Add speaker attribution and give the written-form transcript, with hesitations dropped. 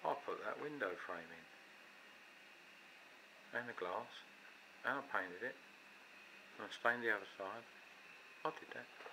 Speaker 1: I put that window frame in, and the glass, and I painted it, and I stained the other side. I did that.